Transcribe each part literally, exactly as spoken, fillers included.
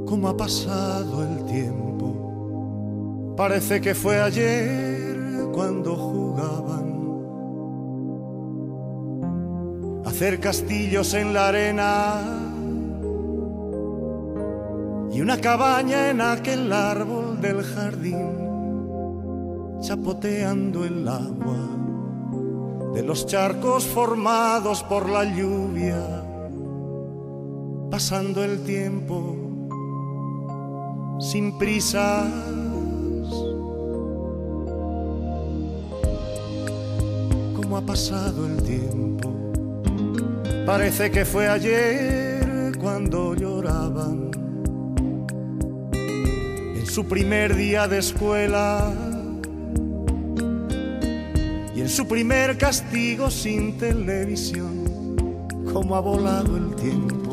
cómo ha pasado el tiempo. Parece que fue ayer cuando jugaban a hacer castillos en la arena y una cabaña en aquel árbol del jardín, chapoteando el agua de los charcos formados por la lluvia, pasando el tiempo sin prisas. ¿Cómo ha pasado el tiempo? Parece que fue ayer cuando lloraban en su primer día de escuela y en su primer castigo sin televisión. Cómo ha volado el tiempo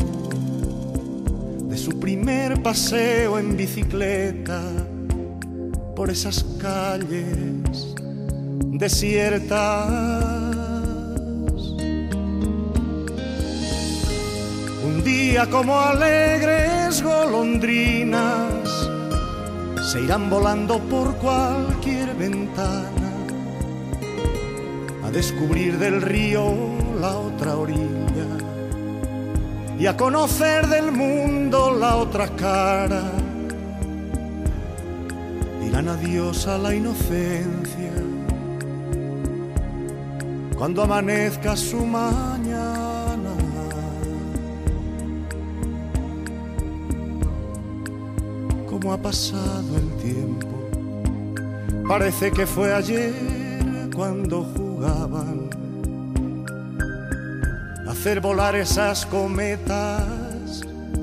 de su primer paseo en bicicleta por esas calles desiertas. Un día como alegres golondrinas se irán volando por cualquier ventana a descubrir del río la otra orilla y a conocer del mundo la otra cara. Dirán adiós a la inocencia cuando amanezca su mañana. ¿Cómo ha pasado el tiempo? Parece que fue ayer cuando jugaban a hacer volar esas cometas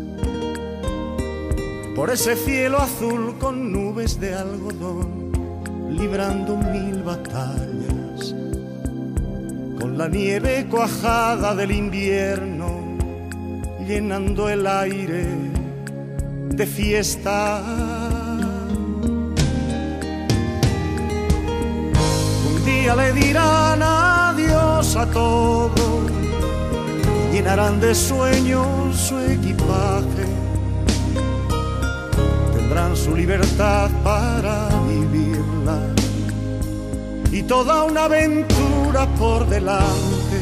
por ese cielo azul con nubes de algodón, librando mil batallas con la nieve cuajada del invierno, llenando el aire de fiesta. Un día le dirán adiós a todo, llenarán de sueños su equipaje, tendrán su libertad para vivirla y toda una aventura por delante.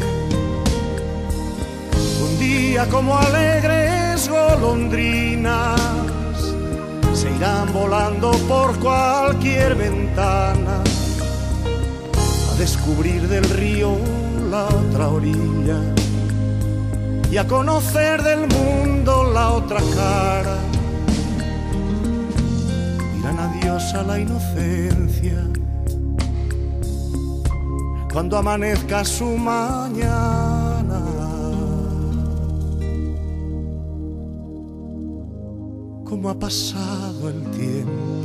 Un día como alegres golondrinas se irán volando por cualquier ventana a descubrir del río la otra orilla y a conocer del mundo la otra cara. Dirán adiós a la inocencia cuando amanezca su mañana. ¿Cómo ha pasado el tiempo?